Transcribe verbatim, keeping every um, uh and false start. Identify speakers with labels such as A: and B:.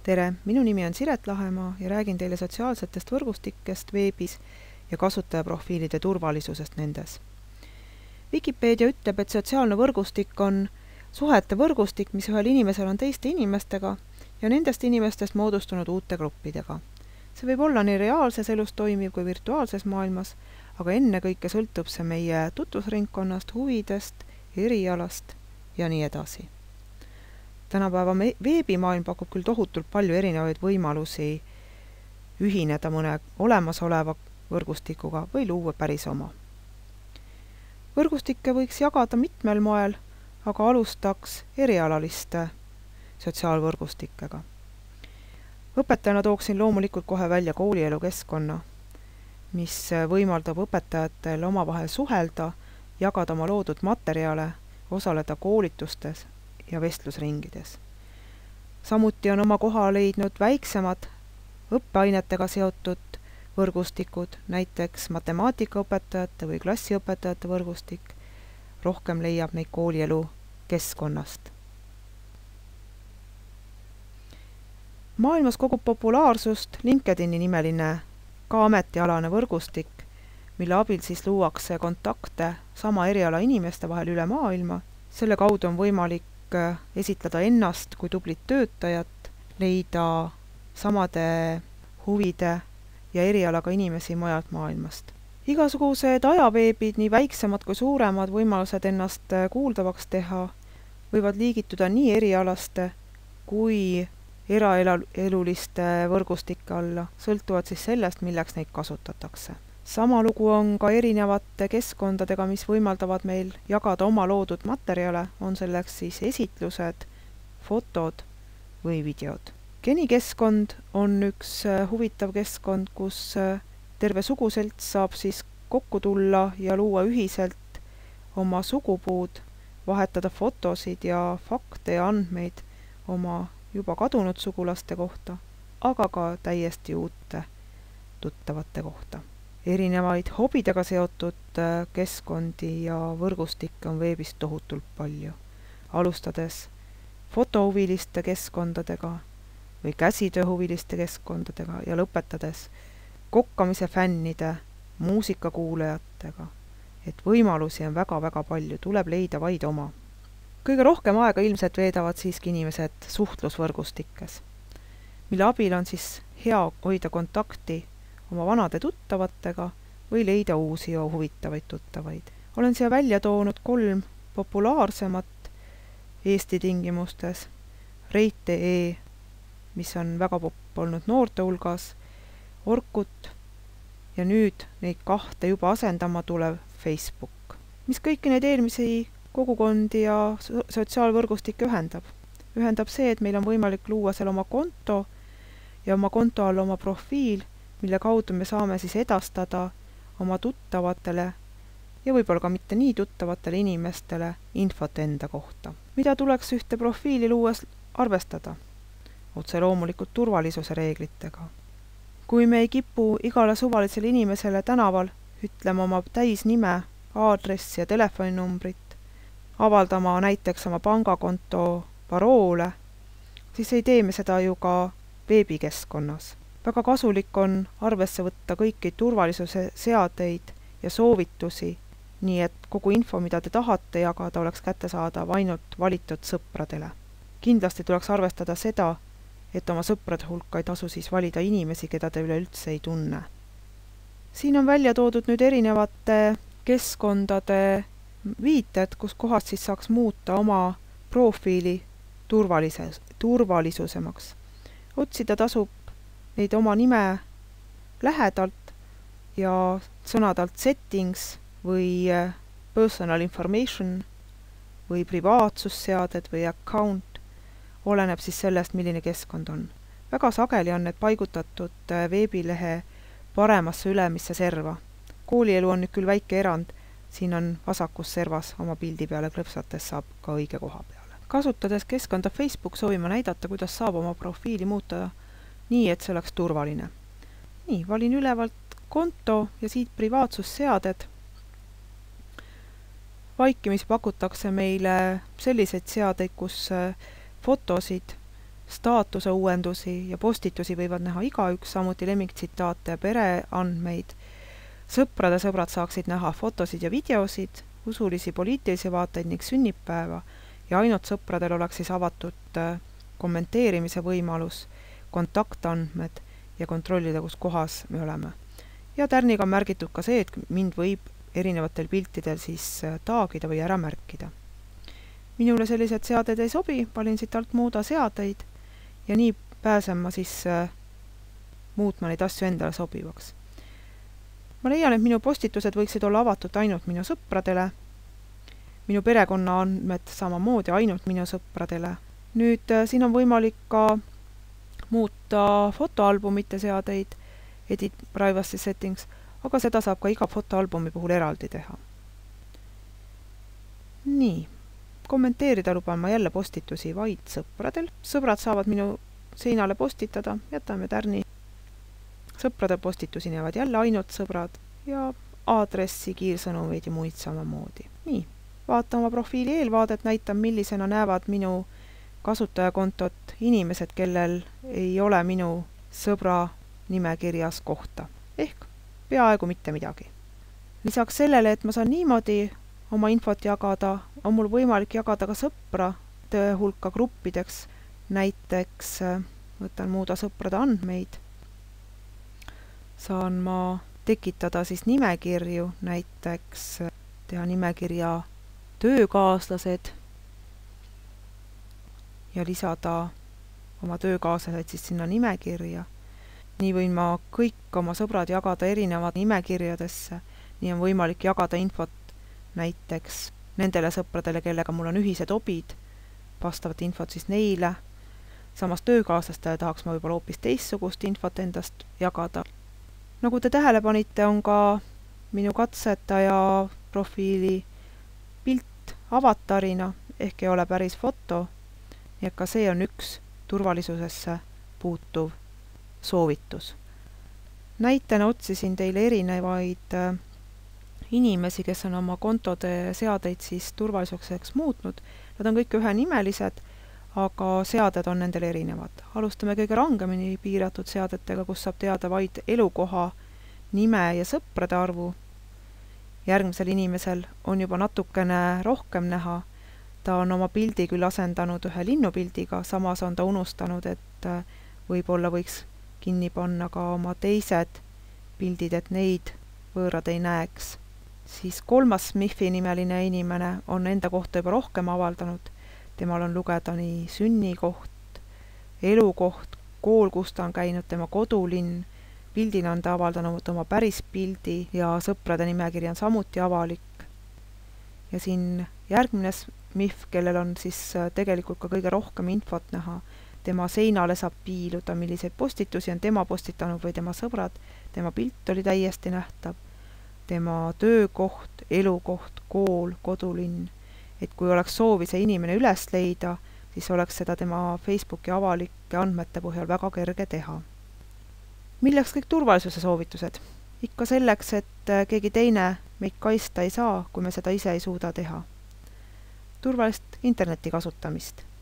A: tere, minu nimi on Siret Lahemaa ja räägin teile sotsiaalsetest võrgustikest veebis ja kasutajaprofiilide turvalisusest nendes. Wikipedia ütleb, et sotsiaalne võrgustik on suhete võrgustik, mis ühel inimesel on teiste inimestega ja nendest inimestest moodustunud uute gruppidega. See võib olla nii reaalses elus toimiv kui virtuaalses maailmas, aga ennekõike sõltub see meie tutvusringkonnast, huvidest, erialast ja nii edasi. Tänapäeva veebimaailm pakub küll tohutult palju erinevaid võimalusi ühineda mõne olemasoleva võrgustikuga või luua päris oma. Võrgustikke võiks jagada mitmel moel, aga alustaks erialaliste sotsiaalvõrgustikega. Õpetajana tooksin loomulikult kohe välja koolielu keskkonna, mis võimaldab õpetajatel omavahel suhelda, jagada oma loodud materjale, osaleda koolitustes ja vestlusringides. Samuti on oma koha leidnud väiksemad õppeainetega seotud võrgustikud, näiteks matemaatikaõpetajate või klassiõpetajate võrgustik. Rohkem leiab neid koolielu keskkonnast. Maailmas kogub populaarsust LinkedIni nimeline ka ametialane võrgustik, mille abil siis luuakse kontakte sama eriala inimeste vahel üle maailma. Selle kaudu on võimalik esitleda ennast kui tublit töötajat, leida samade huvide ja erialaga inimesi mujalt maailmast. Igasugused ajaveebid, nii väiksemad kui suuremad võimalused ennast kuuldavaks teha, võivad liigituda nii erialaste kui eraeluliste võrgustike alla, sõltuvad siis sellest, milleks neid kasutatakse. Sama lugu on ka erinevate keskkondadega, mis võimaldavad meil jagada oma loodud materjale, on selleks siis esitlused, fotod või videod. Genikeskkond on üks huvitav keskkond, kus terve suguselt saab siis kokku tulla ja luua ühiselt oma sugupuud, vahetada fotosid ja fakte ja andmeid oma juba kadunud sugulaste kohta, aga ka täiesti uute tuttavate kohta. Erinevaid hobidega seotud keskkondi ja võrgustikke on veebis tohutult palju, alustades fotohuviliste keskkondadega või käsitööhuviliste keskkondadega ja lõpetades kokkamise fännide, muusikakuulajatega, et võimalusi on väga-väga palju, tuleb leida vaid oma. Kõige rohkem aega ilmselt veedavad siiski inimesed suhtlusvõrgustikes, mille abil on siis hea hoida kontakti oma vanade tuttavatega või leida uusi ja huvitavaid tuttavaid. Olen siia välja toonud kolm populaarsemat Eesti tingimustes. Rate.ee, mis on väga popp olnud noorte hulgas, Orkut ja nüüd neid kahte juba asendama tulev Facebook, mis kõiki neid eelmisi kogukondi ja sotsiaalvõrgustikke ühendab. Ühendab see, et meil on võimalik luua seal oma konto ja oma konto all oma profiil, mille kaudu me saame siis edastada oma tuttavatele ja võib-olla ka mitte nii tuttavatele inimestele infot enda kohta. Mida tuleks ühte profiili luues arvestada? Otse loomulikult turvalisuse reeglitega. Kui me ei kipu igale suvalisele inimesele tänaval ütlema oma täisnime, aadressi ja telefoninumbrit, avaldama näiteks oma pangakonto paroole, siis ei tee me seda ju ka veebikeskkonnas. Väga kasulik on arvesse võtta kõiki turvalisuse seadeid ja soovitusi, nii et kogu info, mida te tahate jagada, oleks kättesaadav ainult valitud sõpradele. Kindlasti tuleks arvestada seda, et oma sõprade hulka ei tasu siis valida inimesi, keda te üleüldse ei tunne. Siin on välja toodud nüüd erinevate keskkondade viited, kus kohast siis saaks muuta oma profiili turvalises, turvalisusemaks. Otsida tasub neid oma nime lähedalt ja sõnadalt settings või personal information või privaatsusseaded või account, oleneb siis sellest, milline keskkond on. Väga sageli on need paigutatud veebilehe paremasse ülemisse serva. Koolielu on nüüd küll väike erand, siin on vasakus servas oma pildi peale klõpsates saab ka õige koha peale. Kasutades keskkonda Facebook soovime näidata, kuidas saab oma profiili muuta nii, et see oleks turvaline. Nii, valin ülevalt konto ja siit privaatsusseaded. Vaikimis pakutakse meile selliseid seadeid, kus fotosid staatuse uuendusi ja postitusi võivad näha igaüks, samuti lemmiktsitaate ja pereandmeid. Sõprade sõbrad saaksid näha fotosid ja videosid, usulisi poliitilisi vaateid ning sünnipäeva ja ainult sõpradel oleks siis avatud kommenteerimise võimalus, kontaktandmed ja kontrollida, kus kohas me oleme. Ja tärniga on märgitud ka see, et mind võib erinevatel piltidel siis taagida või ära märkida. Minule sellised seaded ei sobi, valin siit alt muuda seadeid ja nii pääsen ma siis muutma neid asju endale sobivaks. Ma leian, et minu postitused võiksid olla avatud ainult minu sõpradele, minu perekonna andmed samamoodi ainult minu sõpradele. Nüüd siin on võimalik ka muuta fotoalbumite seadeid, edit privacy settings, aga seda saab ka iga fotoalbumi puhul eraldi teha. Nii, kommenteerida luban ma jälle postitusi vaid sõpradel. Sõbrad saavad minu seinale postitada, jätame tärni. Sõprade postitusi näevad jälle ainult sõbrad ja aadressi, kiirsõnumeid ja muid samamoodi. Nii, vaata oma profiili eelvaadet, näitan, millisena näevad minu kasutajakontot inimesed, kellel ei ole minu sõbra nimekirjas kohta. Ehk peaaegu mitte midagi. Lisaks sellele, et ma saan niimoodi oma infot jagada, on mul võimalik jagada ka sõprade hulka gruppideks. Näiteks võtan muuda sõprade andmeid. Saan ma tekitada siis nimekirju, näiteks teha nimekirja töökaaslased ja lisada oma töökaaslased siis sinna nimekirja. Nii võin ma kõik oma sõbrad jagada erinevad nimekirjadesse. Nii on võimalik jagada infot näiteks nendele sõpradele, kellega mul on ühised hobid, vastavat infot siis neile. Samas töökaaslastele tahaks ma võib-olla hoopis teissugust infot endast jagada. Nagu te tähele panite, on ka minu katsetaja profiili pilt avatarina, ehk ei ole päris foto, ja ka see on üks turvalisusesse puutuv soovitus. Näitena otsisin teile erinevaid inimesi, kes on oma kontode seadeid siis turvalisuseks muutnud. Nad on kõik ühenimelised, aga seaded on nendel erinevad. Alustame kõige rangemini piiratud seadetega, kus saab teada vaid elukoha, nime ja sõprade arvu. Järgmisel inimesel on juba natukene rohkem näha. Ta on oma pildi küll asendanud ühe linnupildiga, samas on ta unustanud, et võib-olla võiks kinni panna ka oma teised pildid, et neid võõrad ei näeks. Siis kolmas Mifi nimeline inimene on enda kohta juba rohkem avaldanud. Temal on lugeda nii sünnikoht, elukoht, kool, kus ta on käinud, tema kodulinn. Pildina on ta avaldanud oma päris pildi ja sõprade nimekiri on samuti avalik. Ja siin järgmine Mif, kellel on siis tegelikult ka kõige rohkem infot näha. Tema seinale saab piiluda, milliseid postitusi on tema postitanud või tema sõbrad. Tema pilt oli täiesti nähtav. Tema töökoht, elukoht, kool, kodulinn. Et kui oleks soovi see inimene üles leida, siis oleks seda tema Facebooki avalike andmete põhjal väga kerge teha. Milleks kõik turvalisuse soovitused? Ikka selleks, et keegi teine meid kaista ei saa, kui me seda ise ei suuda teha. Turvalist interneti kasutamist.